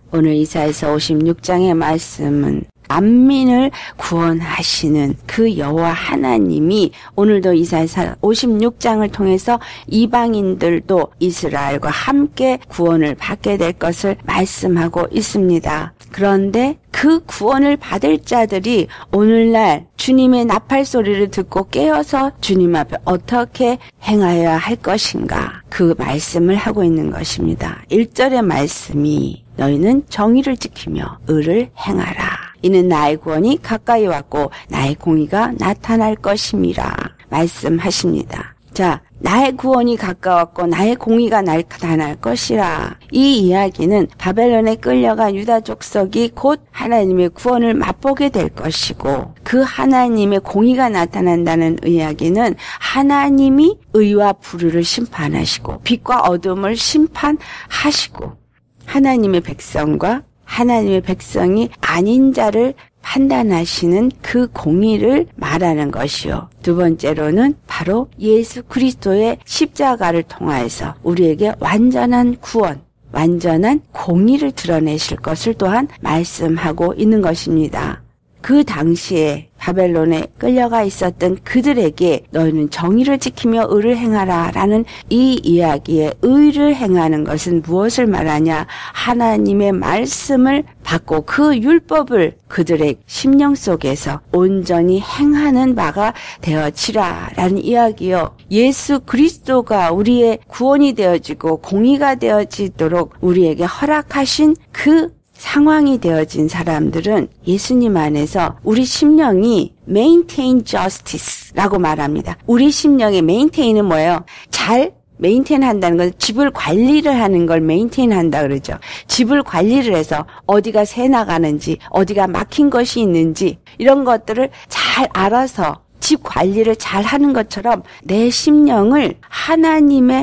오늘 이사야서 56장의 말씀은 만민을 구원하시는 그 여호와 하나님이 오늘도 이사야서 56장을 통해서 이방인들도 이스라엘과 함께 구원을 받게 될 것을 말씀하고 있습니다. 그런데 그 구원을 받을 자들이 오늘날 주님의 나팔 소리를 듣고 깨어서 주님 앞에 어떻게 행하여야 할 것인가, 그 말씀을 하고 있는 것입니다. 1절의 말씀이 너희는 정의를 지키며 의를 행하라. 이는 나의 구원이 가까이 왔고 나의 공의가 나타날 것임이라 말씀하십니다. 자, 나의 구원이 가까웠고 나의 공의가 나타날 것이라. 이 이야기는 바벨론에 끌려간 유다 족속이 곧 하나님의 구원을 맛보게 될 것이고, 그 하나님의 공의가 나타난다는 이야기는 하나님이 의와 불의를 심판하시고 빛과 어둠을 심판하시고 하나님의 백성과 하나님의 백성이 아닌 자를 판단하시는 그 공의를 말하는 것이요. 두 번째로는 바로 예수 그리스도의 십자가를 통하여서 우리에게 완전한 구원, 완전한 공의를 드러내실 것을 또한 말씀하고 있는 것입니다. 그 당시에 바벨론에 끌려가 있었던 그들에게 너희는 정의를 지키며 의를 행하라 라는 이 이야기에 의를 행하는 것은 무엇을 말하냐? 하나님의 말씀을 받고 그 율법을 그들의 심령 속에서 온전히 행하는 바가 되어지라 라는 이야기요. 예수 그리스도가 우리의 구원이 되어지고 공의가 되어지도록 우리에게 허락하신 그 상황이 되어진 사람들은 예수님 안에서 우리 심령이 maintain justice라고 말합니다. 우리 심령의 maintain은 뭐예요? 잘 메인테인 한다는 건 집을 관리를 하는 걸 메인테인 한다 그러죠. 집을 관리를 해서 어디가 새 나가는지, 어디가 막힌 것이 있는지 이런 것들을 잘 알아서 집 관리를 잘 하는 것처럼 내 심령을 하나님의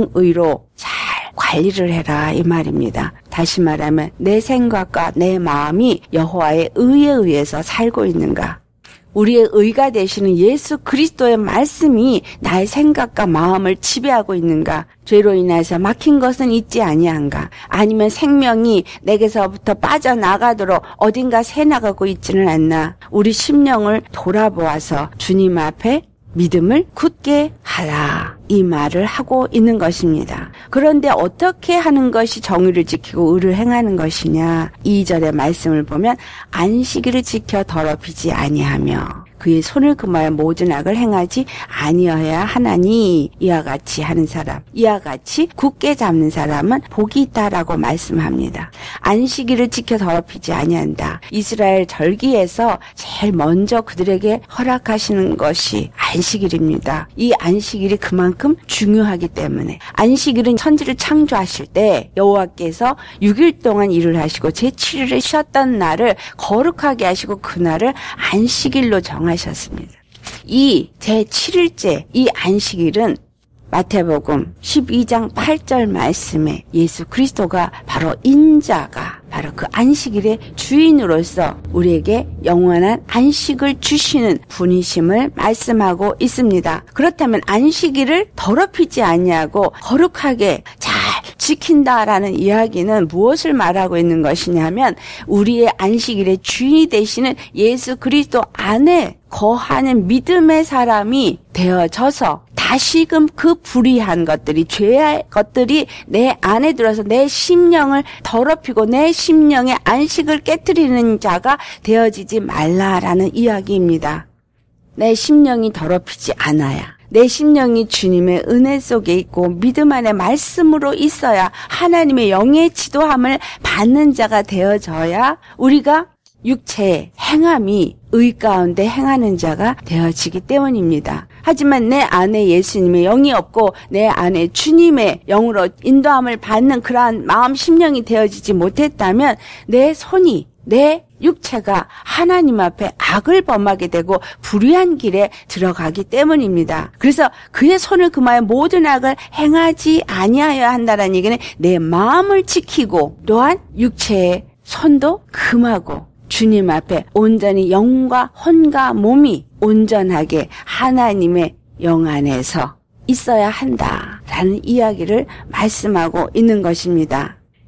정의로 잘 관리를 해라 이 말입니다. 다시 말하면 내 생각과 내 마음이 여호와의 의에 의해서 살고 있는가? 우리의 의가 되시는 예수 그리스도의 말씀이 나의 생각과 마음을 지배하고 있는가? 죄로 인해서 막힌 것은 있지 아니한가? 아니면 생명이 내게서부터 빠져나가도록 어딘가 새나가고 있지는 않나? 우리 심령을 돌아보아서 주님 앞에 믿음을 굳게 하라 이 말을 하고 있는 것입니다. 그런데 어떻게 하는 것이 정의를 지키고 의를 행하는 것이냐? 2절의 말씀을 보면 안식일을 지켜 더럽히지 아니하며 그의 손을 금하여 모든 악을 행하지 아니어야 하나니 이와 같이 하는 사람, 이와 같이 굳게 잡는 사람은 복이 있다라고 말씀합니다. 안식일을 지켜 더럽히지 아니한다. 이스라엘 절기에서 제일 먼저 그들에게 허락하시는 것이 안식일입니다. 이 안식일이 그만큼 중요하기 때문에 안식일은 천지를 창조하실 때 여호와께서 6일 동안 일을 하시고 제7일에 쉬었던 날을 거룩하게 하시고 그날을 안식일로 정하셨습니다. 이 제7일째 이 안식일은 마태복음 12장 8절 말씀에 예수 그리스도가 바로 인자가 바로 그 안식일의 주인으로서 우리에게 영원한 안식을 주시는 분이심을 말씀하고 있습니다. 그렇다면 안식일을 더럽히지 아니하고 거룩하게 잘 지킨다라는 이야기는 무엇을 말하고 있는 것이냐면 우리의 안식일의 주인이 되시는 예수 그리스도 안에 거하는 믿음의 사람이 되어져서 다시금 그 불의한 것들이 죄의 것들이 내 안에 들어서 내 심령을 더럽히고 내 심령의 안식을 깨트리는 자가 되어지지 말라라는 이야기입니다. 내 심령이 더럽히지 않아야 내 심령이 주님의 은혜 속에 있고 믿음 안에 말씀으로 있어야 하나님의 영의 지도함을 받는 자가 되어져야 우리가 육체의 행함이 의 가운데 행하는 자가 되어지기 때문입니다. 하지만 내 안에 예수님의 영이 없고 내 안에 주님의 영으로 인도함을 받는 그러한 마음 심령이 되어지지 못했다면 내 손이 내 육체가 하나님 앞에 악을 범하게 되고 불의한 길에 들어가기 때문입니다. 그래서 그의 손을 금하여 모든 악을 행하지 아니하여야 한다는 얘기는 내 마음을 지키고 또한 육체의 손도 금하고 주님 앞에 온전히 영과 혼과 몸이 온전하게 하나님의 영 안에서 있어야 한다라는 이야기를 말씀하고 있는 것입니다.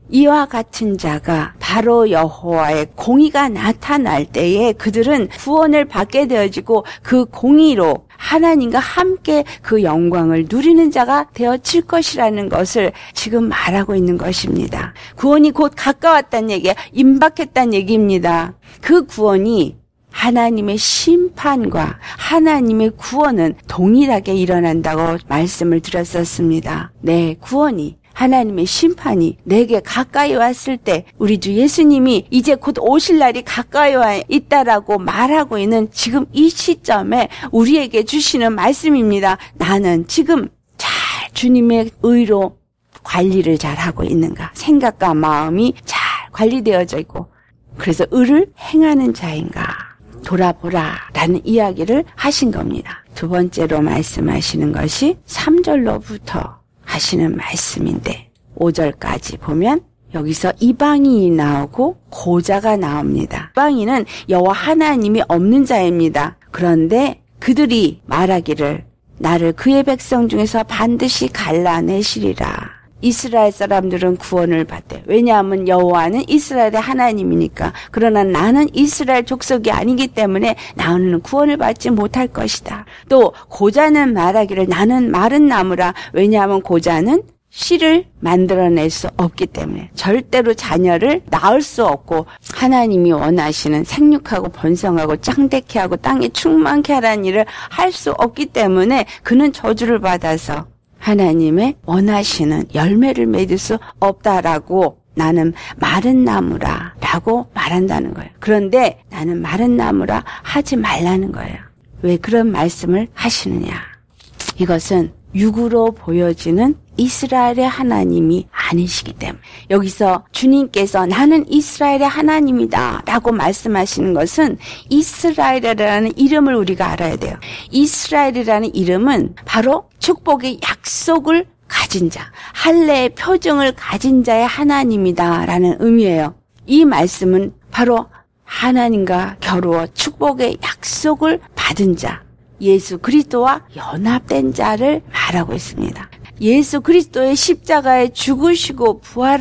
이와 같은 자가 바로 여호와의 공의가 나타날 때에 그들은 구원을 받게 되어지고 그 공의로 하나님과 함께 그 영광을 누리는 자가 되어질 것이라는 것을 지금 말하고 있는 것입니다. 구원이 곧 가까웠다는 얘기야. 임박했다는 얘기입니다. 그 구원이 하나님의 심판과 하나님의 구원은 동일하게 일어난다고 말씀을 드렸었습니다. 네, 구원이 하나님의 심판이 내게 가까이 왔을 때 우리 주 예수님이 이제 곧 오실 날이 가까이 와 있다라고 말하고 있는 지금 이 시점에 우리에게 주시는 말씀입니다. 나는 지금 잘 주님의 의로 관리를 잘하고 있는가? 생각과 마음이 잘 관리되어져 있고 그래서 의를 행하는 자인가? 돌아보라 라는 이야기를 하신 겁니다. 두 번째로 말씀하시는 것이 3절로부터 하시는 말씀인데 5절까지 보면 여기서 이방인이 나오고 고자가 나옵니다. 이방인은 여호와 하나님이 없는 자입니다. 그런데 그들이 말하기를 나를 그의 백성 중에서 반드시 갈라내시리라. 이스라엘 사람들은 구원을 받대. 왜냐하면 여호와는 이스라엘의 하나님이니까. 그러나 나는 이스라엘 족속이 아니기 때문에 나는 구원을 받지 못할 것이다. 또 고자는 말하기를 나는 마른 나무라. 왜냐하면 고자는 씨를 만들어낼 수 없기 때문에 절대로 자녀를 낳을 수 없고 하나님이 원하시는 생육하고 번성하고 짱대케 하고 땅에 충만케 하라는 일을 할 수 없기 때문에 그는 저주를 받아서 하나님의 원하시는 열매를 맺을 수 없다라고 나는 마른 나무라 라고 말한다는 거예요. 그런데 나는 마른 나무라 하지 말라는 거예요. 왜 그런 말씀을 하시느냐. 이것은 육으로 보여지는 이스라엘의 하나님이 아니시기 때문에 여기서 주님께서 나는 이스라엘의 하나님이다 라고 말씀하시는 것은 이스라엘이라는 이름을 우리가 알아야 돼요. 이스라엘이라는 이름은 바로 축복의 약속을 가진 자, 할례의 표징을 가진 자의 하나님이다 라는 의미예요. 이 말씀은 바로 하나님과 겨루어 축복의 약속을 받은 자, 예수 그리스도와 연합된 자를 말하고 있습니다. 예수 그리스도의 십자가에 죽으시고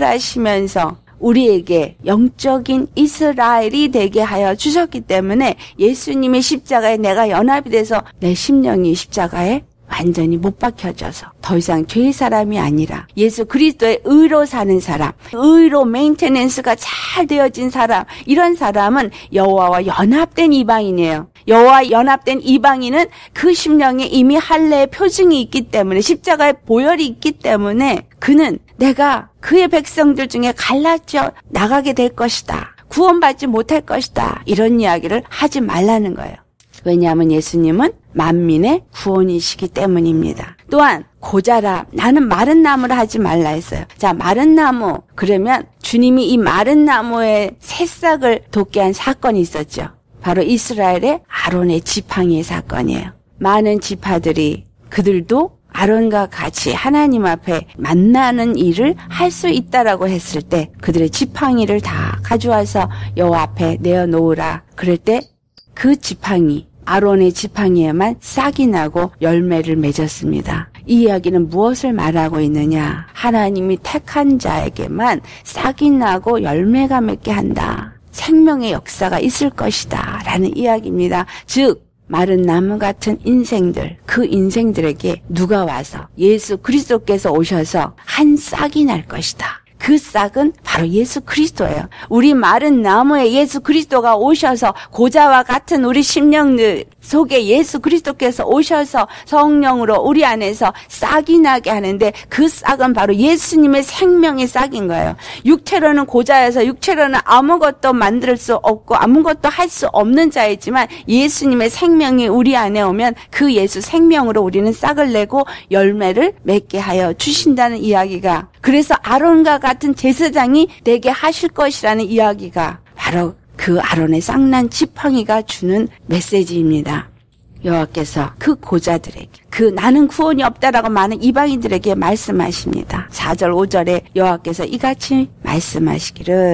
부활하시면서 우리에게 영적인 이스라엘이 되게 하여 주셨기 때문에 예수님의 십자가에 내가 연합이 돼서 내 심령이 십자가에 완전히 못 박혀져서 더 이상 죄의 사람이 아니라 예수 그리스도의 의로 사는 사람, 의로 메인테넌스가 잘 되어진 사람, 이런 사람은 여호와와 연합된 이방인이에요. 여호와 연합된 이방인은 그 심령에 이미 할례의 표징이 있기 때문에 십자가의 보혈이 있기 때문에 그는 내가 그의 백성들 중에 갈라져 나가게 될 것이다. 구원받지 못할 것이다. 이런 이야기를 하지 말라는 거예요. 왜냐하면 예수님은 만민의 구원이시기 때문입니다. 또한 고자라 나는 마른 나무라 하지 말라 했어요. 자, 마른 나무 그러면 주님이 이 마른 나무의 새싹을 돋게 한 사건이 있었죠. 바로 이스라엘의 아론의 지팡이의 사건이에요. 많은 지파들이 그들도 아론과 같이 하나님 앞에 만나는 일을 할 수 있다라고 했을 때 그들의 지팡이를 다 가져와서 여호와 앞에 내어놓으라. 그럴 때 그 지팡이 아론의 지팡이에만 싹이 나고 열매를 맺었습니다. 이 이야기는 무엇을 말하고 있느냐? 하나님이 택한 자에게만 싹이 나고 열매가 맺게 한다. 생명의 역사가 있을 것이다 라는 이야기입니다. 즉 마른 나무 같은 인생들, 그 인생들에게 누가 와서 예수 그리스도께서 오셔서 한 싹이 날 것이다. 그 싹은 바로 예수 그리스도예요. 우리 마른 나무에 예수 그리스도가 오셔서 고자와 같은 우리 심령들 속에 예수 그리스도께서 오셔서 성령으로 우리 안에서 싹이 나게 하는데 그 싹은 바로 예수님의 생명의 싹인 거예요. 육체로는 고자여서 육체로는 아무것도 만들 수 없고 아무것도 할 수 없는 자이지만 예수님의 생명이 우리 안에 오면 그 예수 생명으로 우리는 싹을 내고 열매를 맺게 하여 주신다는 이야기가, 그래서 아론과 같은 제사장이 되게 하실 것이라는 이야기가 바로 그 아론의 쌍난 지팡이가 주는 메시지입니다. 여호와께서 그 고자들에게, 그 나는 구원이 없다라고 많은 이방인들에게 말씀하십니다. 4절 5절에 여호와께서 이같이 말씀하시기를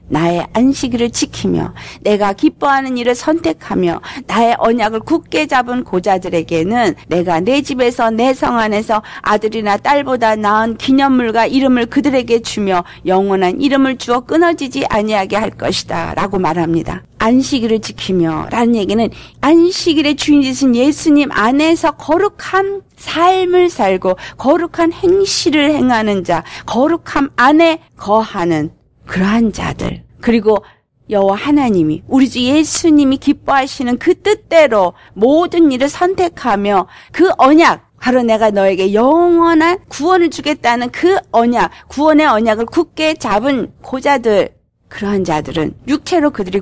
나의 안식일을 지키며 내가 기뻐하는 일을 선택하며 나의 언약을 굳게 잡은 고자들에게는 내가 내 집에서 내 성 안에서 아들이나 딸보다 나은 기념물과 이름을 그들에게 주며 영원한 이름을 주어 끊어지지 아니하게 할 것이다 라고 말합니다. 안식일을 지키며 라는 얘기는 안식일의 주인 되신 예수님 안에서 거룩한 삶을 살고 거룩한 행실을 행하는 자, 거룩함 안에 거하는 그러한 자들, 그리고 여호와 하나님이 우리 주 예수님이 기뻐하시는 그 뜻대로 모든 일을 선택하며 그 언약, 바로 내가 너에게 영원한 구원을 주겠다는 그 언약, 구원의 언약을 굳게 잡은 고자들, 그러한 자들은 육체로 그들이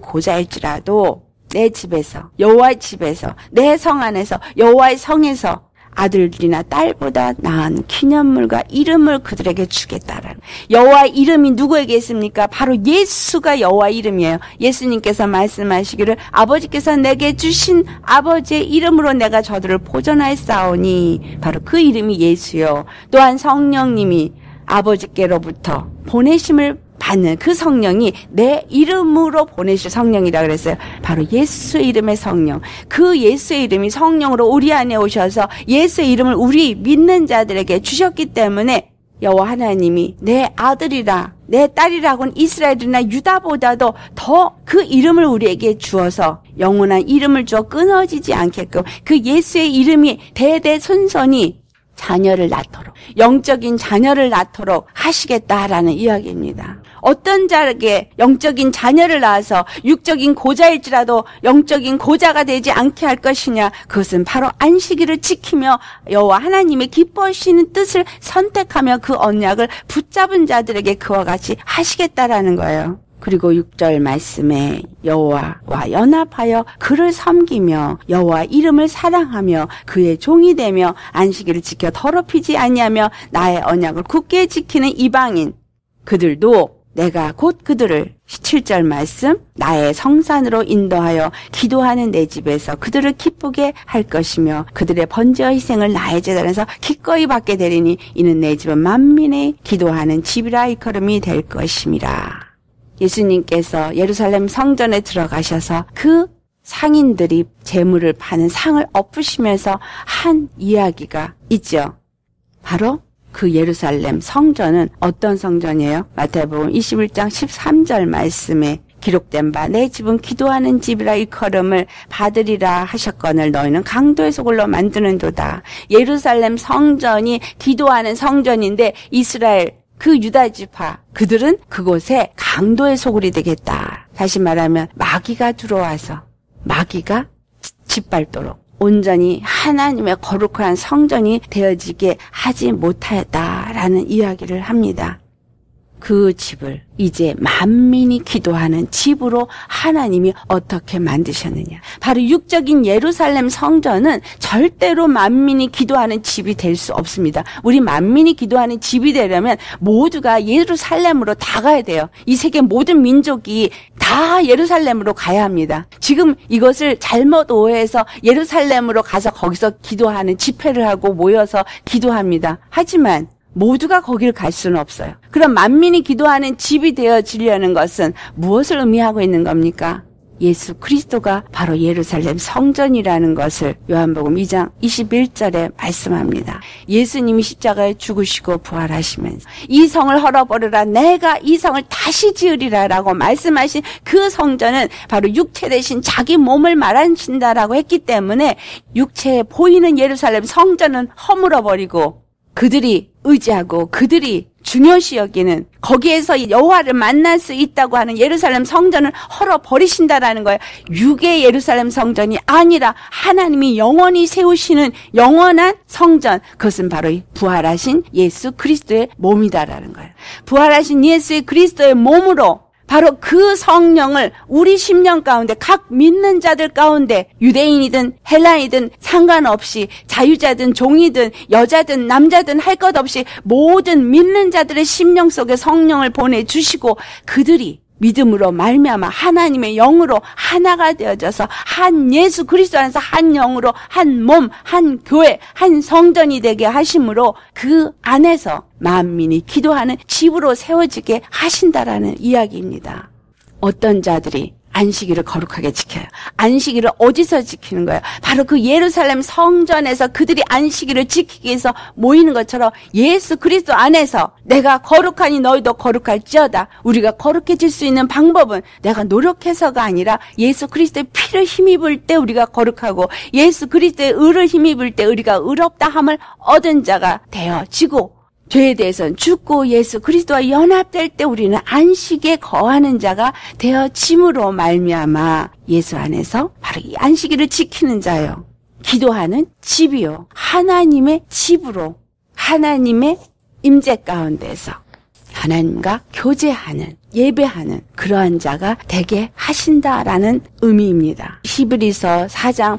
고자일지라도 내 집에서, 여호와의 집에서, 내 성 안에서, 여호와의 성에서 아들이나 딸보다 나은 기념물과 이름을 그들에게 주겠다라는. 여호와의 이름이 누구에게 있습니까? 바로 예수가 여호와의 이름이에요. 예수님께서 말씀하시기를 아버지께서 내게 주신 아버지의 이름으로 내가 저들을 보존하였사오니, 바로 그 이름이 예수요. 또한 성령님이 아버지께로부터 보내심을 받는 그 성령이 내 이름으로 보내실 성령이라 그랬어요. 바로 예수의 이름의 성령. 그 예수의 이름이 성령으로 우리 안에 오셔서 예수의 이름을 우리 믿는 자들에게 주셨기 때문에 여호와 하나님이 내 아들이라 내 딸이라고는 이스라엘이나 유다보다도 더 그 이름을 우리에게 주어서 영원한 이름을 주어 끊어지지 않게끔 그 예수의 이름이 대대손손이 자녀를 낳도록, 영적인 자녀를 낳도록 하시겠다라는 이야기입니다. 어떤 자에게 영적인 자녀를 낳아서 육적인 고자일지라도 영적인 고자가 되지 않게 할 것이냐? 그것은 바로 안식일을 지키며 여호와 하나님의 기뻐하시는 뜻을 선택하며 그 언약을 붙잡은 자들에게 그와 같이 하시겠다라는 거예요. 그리고 6절 말씀에 여호와와 연합하여 그를 섬기며 여호와 이름을 사랑하며 그의 종이 되며 안식일을 지켜 더럽히지 아니하며 나의 언약을 굳게 지키는 이방인 그들도 내가 곧 그들을 7절 말씀 나의 성산으로 인도하여 기도하는 내 집에서 그들을 기쁘게 할 것이며 그들의 번제와 희생을 나의 제단에서 기꺼이 받게 되리니 이는 내 집은 만민의 기도하는 집이라 일컬음이 될 것임이라. 예수님께서 예루살렘 성전에 들어가셔서 그 상인들이 재물을 파는 상을 엎으시면서 한 이야기가 있죠. 바로 그 예루살렘 성전은 어떤 성전이에요? 마태복음 21장 13절 말씀에 기록된 바 내 집은 기도하는 집이라 일컬음을 받으리라 하셨거늘 너희는 강도의 소굴로 만드는도다. 예루살렘 성전이 기도하는 성전인데 이스라엘 그 유다 지파 그들은 그곳에 강도의 소굴이 되겠다. 다시 말하면 마귀가 들어와서 마귀가 짓밟도록 온전히 하나님의 거룩한 성전이 되어지게 하지 못하였다라는 이야기를 합니다. 그 집을 이제 만민이 기도하는 집으로 하나님이 어떻게 만드셨느냐. 바로 육적인 예루살렘 성전은 절대로 만민이 기도하는 집이 될 수 없습니다. 우리 만민이 기도하는 집이 되려면 모두가 예루살렘으로 다 가야 돼요. 이 세계 모든 민족이 다 예루살렘으로 가야 합니다. 지금 이것을 잘못 오해해서 예루살렘으로 가서 거기서 기도하는 집회를 하고 모여서 기도합니다. 하지만 모두가 거기를 갈 수는 없어요. 그럼 만민이 기도하는 집이 되어지려는 것은 무엇을 의미하고 있는 겁니까? 예수 그리스도가 바로 예루살렘 성전이라는 것을 요한복음 2장 21절에 말씀합니다. 예수님이 십자가에 죽으시고 부활하시면서 이 성을 헐어버리라 내가 이 성을 다시 지으리라 라고 말씀하신 그 성전은 바로 육체 대신 자기 몸을 말하신다라고 했기 때문에 육체에 보이는 예루살렘 성전은 허물어버리고 그들이 의지하고 그들이 중요시 여기는 거기에서 여호와를 만날 수 있다고 하는 예루살렘 성전을 헐어버리신다라는 거예요. 육의 예루살렘 성전이 아니라 하나님이 영원히 세우시는 영원한 성전, 그것은 바로 부활하신 예수 그리스도의 몸이다라는 거예요. 부활하신 예수 그리스도의 몸으로 바로 그 성령을 우리 심령 가운데 각 믿는 자들 가운데 유대인이든 헬라인이든 상관없이 자유자든 종이든 여자든 남자든 할 것 없이 모든 믿는 자들의 심령 속에 성령을 보내주시고 그들이 믿음으로 말미암아 하나님의 영으로 하나가 되어져서 한 예수 그리스도 안에서 한 영으로 한 몸, 한 교회, 한 성전이 되게 하심으로 그 안에서 만민이 기도하는 집으로 세워지게 하신다라는 이야기입니다. 어떤 자들이 안식일을 거룩하게 지켜요. 안식일을 어디서 지키는 거예요? 바로 그 예루살렘 성전에서 그들이 안식일을 지키기 위해서 모이는 것처럼 예수 그리스도 안에서 내가 거룩하니 너희도 거룩할지어다. 우리가 거룩해질 수 있는 방법은 내가 노력해서가 아니라 예수 그리스도의 피를 힘입을 때 우리가 거룩하고 예수 그리스도의 의를 힘입을 때 우리가 의롭다 함을 얻은 자가 되어지고 죄에 대해서는 죽고 예수 그리스도와 연합될 때 우리는 안식에 거하는 자가 되어짐으로 말미암아 예수 안에서 바로 이 안식일을 지키는 자요. 기도하는 집이요. 하나님의 집으로 하나님의 임재 가운데서 하나님과 교제하는 예배하는 그러한 자가 되게 하신다라는 의미입니다. 히브리서 4장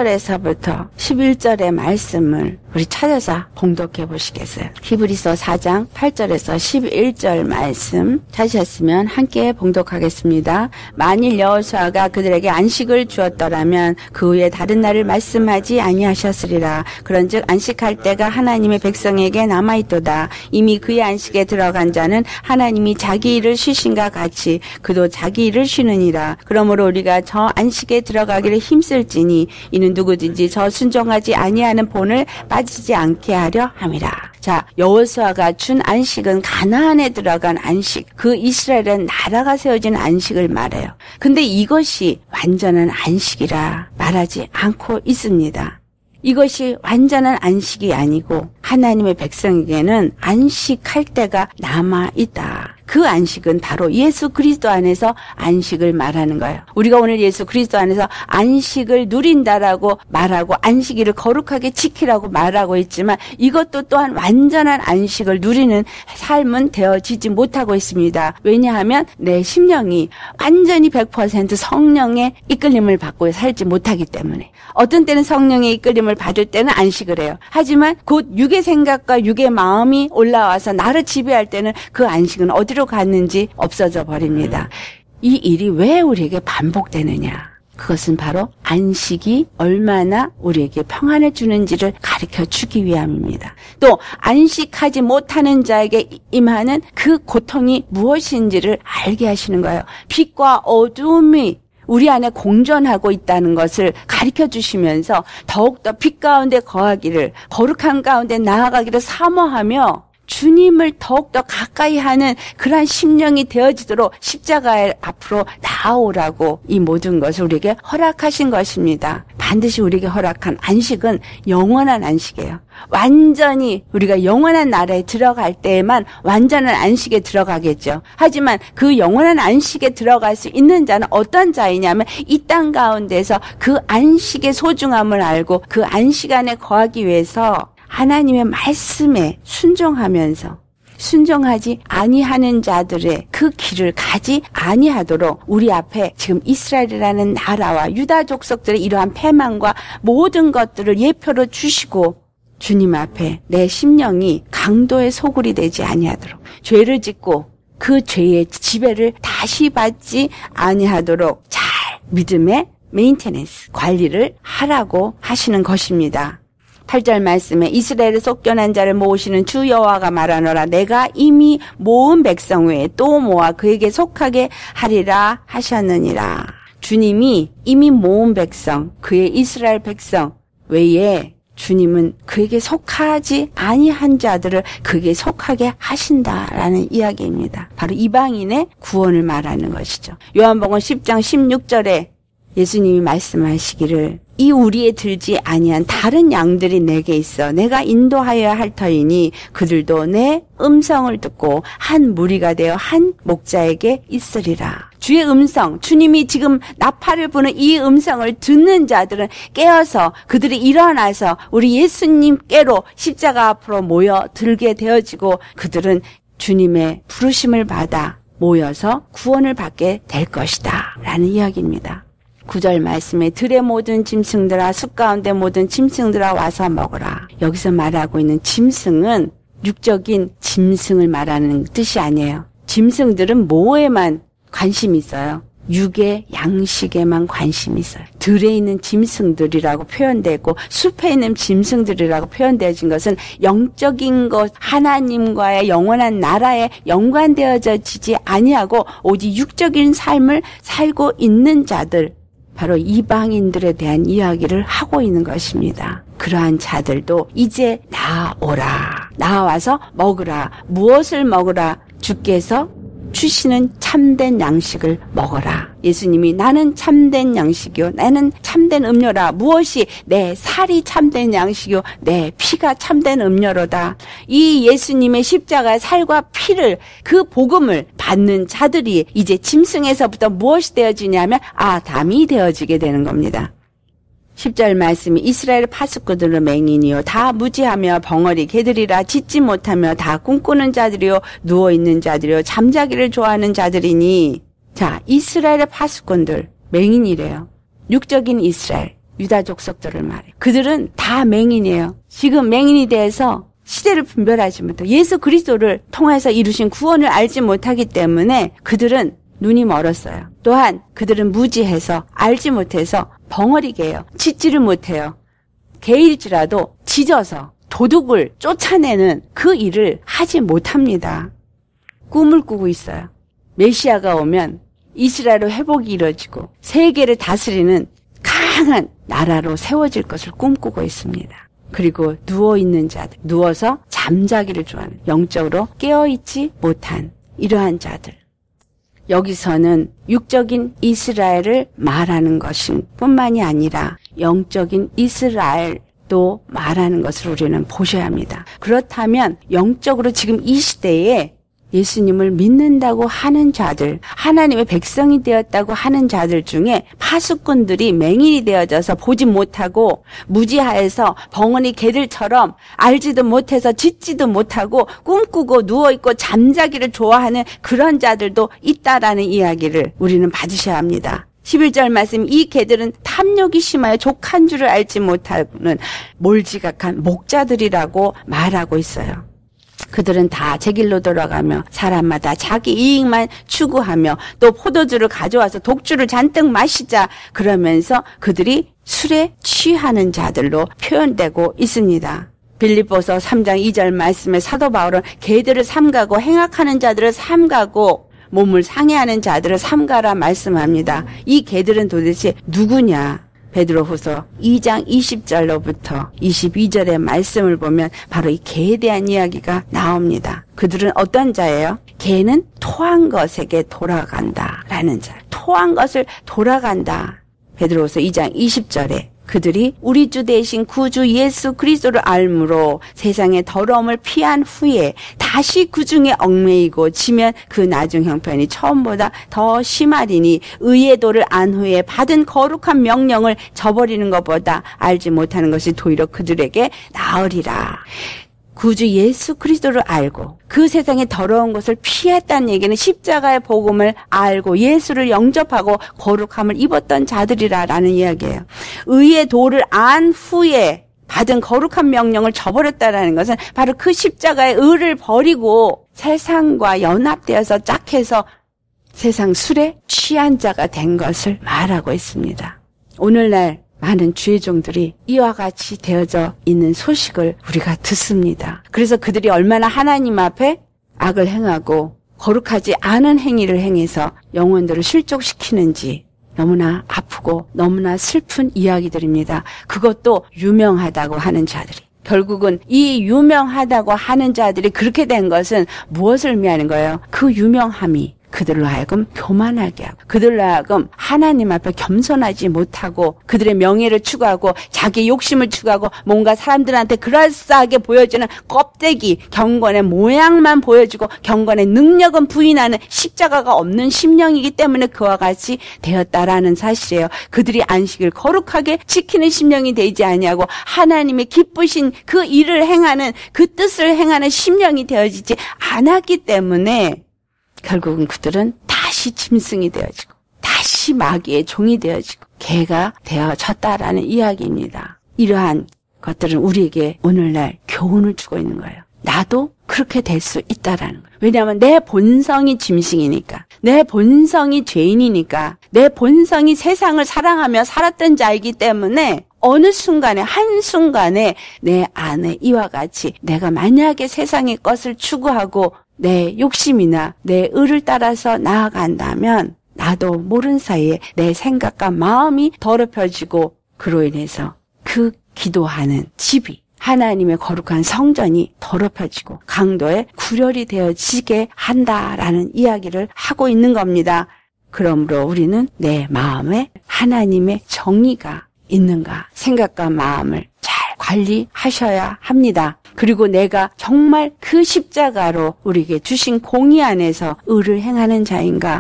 8절에서부터 11절의 말씀을 우리 찾아서 봉독해 보시겠어요? 히브리서 4장 8절에서 11절 말씀 찾으셨으면 함께 봉독하겠습니다. 만일 여호수아가 그들에게 안식을 주었더라면 그 후에 다른 날을 말씀하지 아니하셨으리라. 그런즉 안식할 때가 하나님의 백성에게 남아있도다. 이미 그의 안식에 들어간 자는 하나님이 자기 일을 쉬신가 같이 그도 자기 일을 쉬느니라. 그러므로 우리가 저 안식에 들어가기를 힘쓸지니 이는 누구든지 저 순종하지 아니하는 본을 빠지지 않게 하려 함이라. 자, 여호수아가 준 안식은 가나안에 들어간 안식, 그 이스라엘은 나라가 세워진 안식을 말해요. 근데 이것이 완전한 안식이라 말하지 않고 있습니다. 이것이 완전한 안식이 아니고 하나님의 백성에게는 안식할 때가 남아있다. 그 안식은 바로 예수 그리스도 안에서 안식을 말하는 거예요. 우리가 오늘 예수 그리스도 안에서 안식을 누린다라고 말하고 안식일을 거룩하게 지키라고 말하고 있지만 이것도 또한 완전한 안식을 누리는 삶은 되어지지 못하고 있습니다. 왜냐하면 내 심령이 완전히 100% 성령의 이끌림을 받고 살지 못하기 때문에 어떤 때는 성령의 이끌림을 받을 때는 안식을 해요. 하지만 곧 육의 생각과 육의 마음이 올라와서 나를 지배할 때는 그 안식은 어디로 갔는지 없어져 버립니다. 이 일이 왜 우리에게 반복되느냐? 그것은 바로 안식이 얼마나 우리에게 평안을 주는지를 가르쳐 주기 위함입니다. 또 안식하지 못하는 자에게 임하는 그 고통이 무엇인지를 알게 하시는 거예요. 빛과 어둠이 우리 안에 공존하고 있다는 것을 가르쳐 주시면서 더욱더 빛 가운데 거하기를 거룩한 가운데 나아가기를 사모하며 주님을 더욱더 가까이 하는 그러한 심령이 되어지도록 십자가 앞으로 나아오라고 이 모든 것을 우리에게 허락하신 것입니다. 반드시 우리에게 허락한 안식은 영원한 안식이에요. 완전히 우리가 영원한 나라에 들어갈 때에만 완전한 안식에 들어가겠죠. 하지만 그 영원한 안식에 들어갈 수 있는 자는 어떤 자이냐면 이 땅 가운데서 그 안식의 소중함을 알고 그 안식 안에 거하기 위해서 하나님의 말씀에 순종하지 아니하는 자들의 그 길을 가지 아니하도록 우리 앞에 지금 이스라엘이라는 나라와 유다 족속들의 이러한 패망과 모든 것들을 예표로 주시고 주님 앞에 내 심령이 강도의 소굴이 되지 아니하도록 죄를 짓고 그 죄의 지배를 다시 받지 아니하도록 잘 믿음의 메인테넌스 관리를 하라고 하시는 것입니다. 8절 말씀에 이스라엘의 속견한 자를 모으시는 주 여호와가 말하노라. 내가 이미 모은 백성 외에 또 모아 그에게 속하게 하리라 하셨느니라. 주님이 이미 모은 백성, 그의 이스라엘 백성 외에 주님은 그에게 속하지 아니한 자들을 그에게 속하게 하신다라는 이야기입니다. 바로 이방인의 구원을 말하는 것이죠. 요한복음 10장 16절에 예수님이 말씀하시기를 이 우리에 들지 아니한 다른 양들이 내게 있어 내가 인도하여야 할 터이니 그들도 내 음성을 듣고 한 무리가 되어 한 목자에게 있으리라. 주의 음성, 주님이 지금 나팔을 부는 이 음성을 듣는 자들은 깨어서 그들이 일어나서 우리 예수님께로 십자가 앞으로 모여들게 되어지고 그들은 주님의 부르심을 받아 모여서 구원을 받게 될 것이다 라는 이야기입니다. 9절 말씀에 들의 모든 짐승들아 숲 가운데 모든 짐승들아 와서 먹으라. 여기서 말하고 있는 짐승은 육적인 짐승을 말하는 뜻이 아니에요. 짐승들은 모에만 관심이 있어요. 육의 양식에만 관심이 있어요. 들에 있는 짐승들이라고 표현되고 숲에 있는 짐승들이라고 표현되어진 것은 영적인 것, 하나님과의 영원한 나라에 연관되어지지 아니하고 오직 육적인 삶을 살고 있는 자들, 바로 이방인들에 대한 이야기를 하고 있는 것입니다. 그러한 자들도 이제 나오라. 나와서 먹으라. 무엇을 먹으라? 주께서 주시는 참된 양식을 먹어라. 예수님이 나는 참된 양식이요, 나는 참된 음료라. 무엇이? 내 살이 참된 양식이요, 내 피가 참된 음료로다. 이 예수님의 십자가의 살과 피를, 그 복음을 받는 자들이 이제 짐승에서부터 무엇이 되어지냐면 아담이 되어지게 되는 겁니다. 10절 말씀이 이스라엘 파수꾼들은 맹인이요 다 무지하며 벙어리 개들이라 짖지 못하며 다 꿈꾸는 자들이요 누워있는 자들이요 잠자기를 좋아하는 자들이니. 자, 이스라엘의 파수꾼들 맹인이래요. 육적인 이스라엘 유다 족속들을 말해요. 그들은 다 맹인이에요. 지금 맹인이 돼서 시대를 분별하지 못하고 예수 그리스도를 통해서 이루신 구원을 알지 못하기 때문에 그들은 눈이 멀었어요. 또한 그들은 무지해서 알지 못해서 벙어리개예요. 짖지를 못해요. 개일지라도 짖어서 도둑을 쫓아내는 그 일을 하지 못합니다. 꿈을 꾸고 있어요. 메시아가 오면 이스라엘의 회복이 이루어지고 세계를 다스리는 강한 나라로 세워질 것을 꿈꾸고 있습니다. 그리고 누워있는 자들, 누워서 잠자기를 좋아하는, 영적으로 깨어있지 못한 이러한 자들. 여기서는 육적인 이스라엘을 말하는 것인 뿐만이 아니라 영적인 이스라엘도 말하는 것을 우리는 보셔야 합니다. 그렇다면 영적으로 지금 이 시대에 예수님을 믿는다고 하는 자들, 하나님의 백성이 되었다고 하는 자들 중에 파수꾼들이 맹인이 되어져서 보지 못하고 무지하여서 벙어리 개들처럼 알지도 못해서 짖지도 못하고 꿈꾸고 누워있고 잠자기를 좋아하는 그런 자들도 있다라는 이야기를 우리는 받으셔야 합니다. 11절 말씀, 이 개들은 탐욕이 심하여 족한 줄을 알지 못하는 몰지각한 목자들이라고 말하고 있어요. 그들은 다 제 길로 돌아가며 사람마다 자기 이익만 추구하며 또 포도주를 가져와서 독주를 잔뜩 마시자 그러면서 그들이 술에 취하는 자들로 표현되고 있습니다. 빌립보서 3장 2절 말씀에 사도 바울은 개들을 삼가고 행악하는 자들을 삼가고 몸을 상해하는 자들을 삼가라 말씀합니다. 이 개들은 도대체 누구냐? 베드로후서 2장 20절로부터 22절의 말씀을 보면 바로 이 개에 대한 이야기가 나옵니다. 그들은 어떤 자예요? 개는 토한 것에게 돌아간다라는 자. 토한 것을 돌아간다. 베드로후서 2장 20절에 그들이 우리 주 대신 구주 예수 그리스도를 알므로 세상의 더러움을 피한 후에 다시 그 중에 얽매이고 지면 그 나중 형편이 처음보다 더 심하리니 의의 도를 안 후에 받은 거룩한 명령을 저버리는 것보다 알지 못하는 것이 도리어 그들에게 나으리라. 구주 예수 그리스도를 알고 그 세상의 더러운 것을 피했다는 얘기는 십자가의 복음을 알고 예수를 영접하고 거룩함을 입었던 자들이라는 이야기예요. 의의 도를 안 후에 받은 거룩한 명령을 저버렸다는 것은 바로 그 십자가의 의를 버리고 세상과 연합되어서 짝해서 세상 술에 취한 자가 된 것을 말하고 있습니다. 오늘날 많은 주의 종들이 이와 같이 되어져 있는 소식을 우리가 듣습니다. 그래서 그들이 얼마나 하나님 앞에 악을 행하고 거룩하지 않은 행위를 행해서 영혼들을 실족시키는지 너무나 아프고 너무나 슬픈 이야기들입니다. 그것도 유명하다고 하는 자들이. 결국은 이 유명하다고 하는 자들이 그렇게 된 것은 무엇을 의미하는 거예요? 그 유명함이 그들로 하여금 교만하게 하고 그들로 하여금 하나님 앞에 겸손하지 못하고 그들의 명예를 추구하고 자기 욕심을 추구하고 뭔가 사람들한테 그럴싸하게 보여주는 껍데기 경건의 모양만 보여주고 경건의 능력은 부인하는 십자가가 없는 심령이기 때문에 그와 같이 되었다라는 사실이에요. 그들이 안식을 거룩하게 지키는 심령이 되지 아니하고 하나님의 기쁘신 그 일을 행하는 그 뜻을 행하는 심령이 되어지지 않았기 때문에 결국은 그들은 다시 짐승이 되어지고 다시 마귀의 종이 되어지고 개가 되어졌다라는 이야기입니다. 이러한 것들은 우리에게 오늘날 교훈을 주고 있는 거예요. 나도 그 그렇게 될 수 있다라는 거예요. 왜냐하면 내 본성이 짐승이니까, 내 본성이 죄인이니까, 내 본성이 세상을 사랑하며 살았던 자이기 때문에 어느 순간에 한순간에 내 안에 이와 같이 내가 만약에 세상의 것을 추구하고 내 욕심이나 내 의를 따라서 나아간다면 나도 모르는 사이에 내 생각과 마음이 더럽혀지고 그로 인해서 그 기도하는 집이 하나님의 거룩한 성전이 더럽혀지고 강도에 구렬이 되어지게 한다라는 이야기를 하고 있는 겁니다. 그러므로 우리는 내 마음에 하나님의 정의가 있는가 생각과 마음을 잘 관리하셔야 합니다. 그리고 내가 정말 그 십자가로 우리에게 주신 공의 안에서 의를 행하는 자인가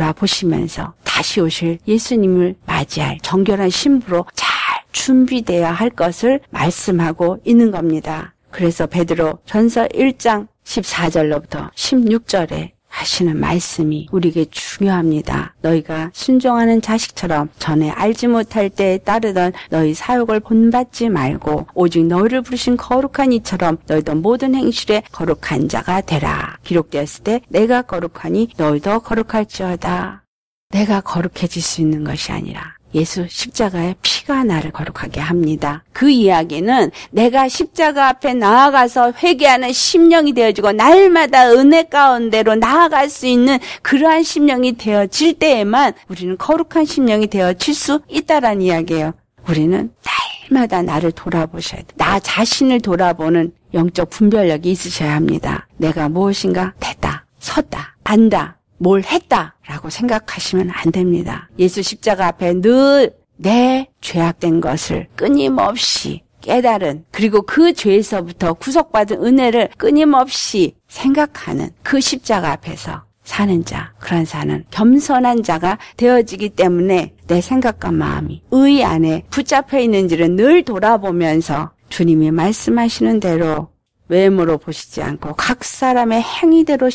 돌아보시면서 다시 오실 예수님을 맞이할 정결한 신부로 잘 준비되어야 할 것을 말씀하고 있는 겁니다. 그래서 베드로 전서 1장 14절로부터 16절에 하시는 말씀이 우리에게 중요합니다. 너희가 순종하는 자식처럼 전에 알지 못할 때에 따르던 너희 사욕을 본받지 말고 오직 너희를 부르신 거룩한 이처럼 너희도 모든 행실에 거룩한 자가 되라. 기록되었을 때 내가 거룩하니 너희도 거룩할지어다. 내가 거룩해질 수 있는 것이 아니라 예수 십자가의 피가 나를 거룩하게 합니다. 그 이야기는 내가 십자가 앞에 나아가서 회개하는 심령이 되어지고 날마다 은혜 가운데로 나아갈 수 있는 그러한 심령이 되어질 때에만 우리는 거룩한 심령이 되어질 수 있다라는 이야기예요. 우리는 날마다 나를 돌아보셔야 돼. 나 자신을 돌아보는 영적 분별력이 있으셔야 합니다. 내가 무엇인가 됐다, 섰다, 안다, 뭘 했다라고 생각하시면 안 됩니다. 예수 십자가 앞에 늘 내 죄악된 것을 끊임없이 깨달은, 그리고 그 죄에서부터 구속받은 은혜를 끊임없이 생각하는 그 십자가 앞에서 사는 자, 그런 자는 겸손한 자가 되어지기 때문에 내 생각과 마음이 의 안에 붙잡혀 있는지를 늘 돌아보면서 주님이 말씀하시는 대로 외모로 보시지 않고 각 사람의 행위대로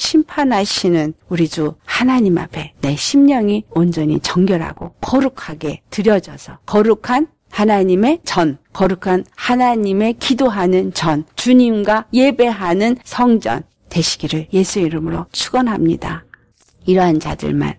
심판하시는 우리 주 하나님 앞에 내 심령이 온전히 정결하고 거룩하게 드려져서 거룩한 하나님의 전, 거룩한 하나님의 기도하는 전, 주님과 예배하는 성전 되시기를 예수 이름으로 축원합니다. 이러한 자들만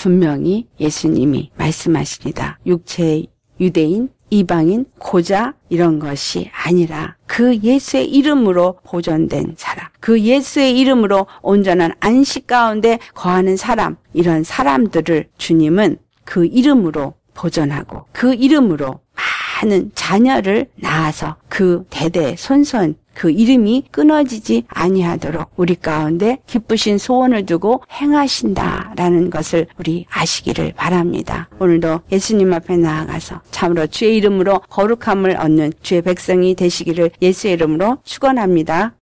분명히 예수님이 말씀하십니다. 육체의 유대인, 이방인, 고자 이런 것이 아니라 그 예수의 이름으로 보존된 사람, 그 예수의 이름으로 온전한 안식 가운데 거하는 사람, 이런 사람들을 주님은 그 이름으로 보존하고 그 이름으로 많은 자녀를 낳아서 그 대대 손손 그 이름이 끊어지지 아니하도록 우리 가운데 기쁘신 소원을 두고 행하신다라는 것을 우리 아시기를 바랍니다. 오늘도 예수님 앞에 나아가서 참으로 주의 이름으로 거룩함을 얻는 주의 백성이 되시기를 예수의 이름으로 축원합니다.